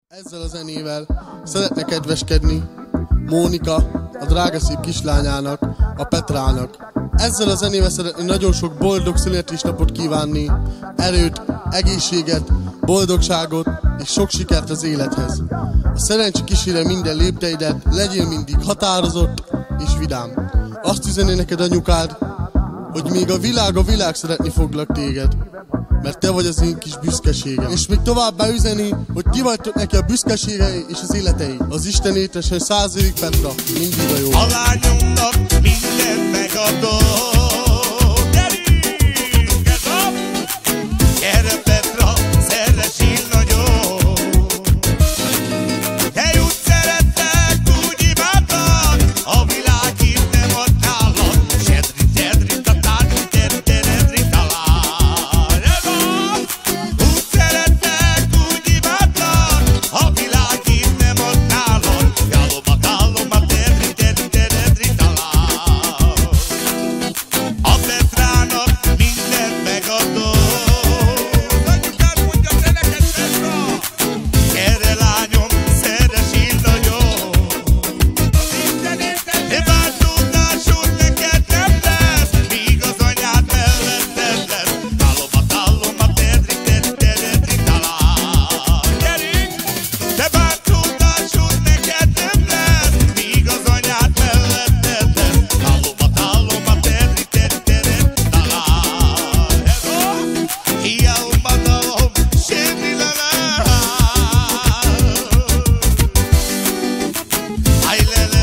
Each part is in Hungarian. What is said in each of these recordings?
Ezzel a zenével szeretne kedveskedni Mónika, a drága szép kislányának, a Petrának. Ezzel a zenével szeretné nagyon sok boldog születésnapot kívánni, erőt, egészséget, boldogságot és sok sikert az élethez. A szerencse kísérje minden lépteidet, legyél mindig határozott és vidám. Azt üzeni neked anyukád, hogy még a világ szeretni foglak téged, mert te vagy az én kis büszkeségem. És még továbbá üzeni, hogy ti vagytok neki a büszkeségei és az életei. Az Isten étesen 100 évig Petra, mindig a jó. A lányomnak mindent megadok. Gyerünk, ez a... Gyere Petra, szeressél nagyon. Te úgy szerettek, úgy imádlak, a világ itt nem ad nálad. Sedri, tatán, teredri, talán. Ez a... Úgy szerettek, úgy imádlak, a világ itt nem ad nálad. Gáloma, teredri, talán. A Petrának mindent megadok. Anyukát mondja, te neked Petra. Gyere lányom, szeressél nagyon. Te váltótársod neked nem lesz, míg az anyád melletted lesz. Gáloma, teredri, talán. Gyerünk! Te váltótársod neked nem lesz, míg az anyád melletted lesz. Gáloma, teredri, talán. Ez a hiába dalom, semmi lelem. Aj,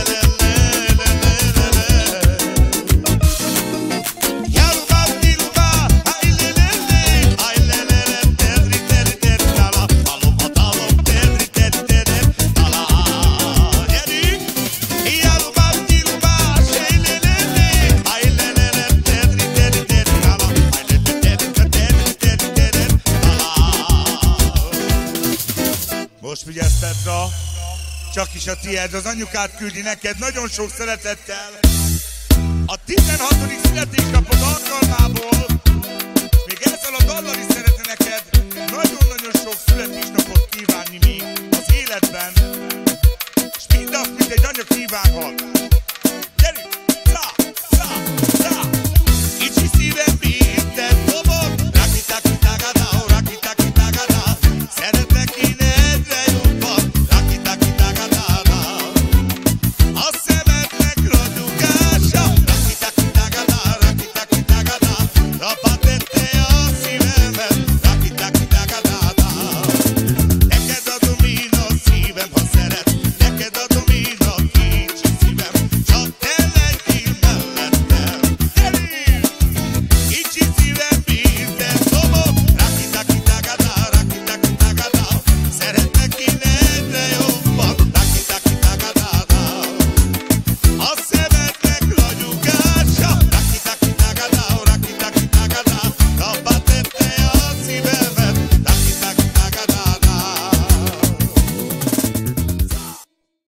most figyelsz, Petra, csak is a tiéd, az anyukád küldi neked nagyon sok szeretettel a 16. születésnapod alkalmából. Még ezzel a dallal is szeretne neked nagyon-nagyon sok születésnapot kívánni még az életben, és mindazt, mint egy anya kívánhat.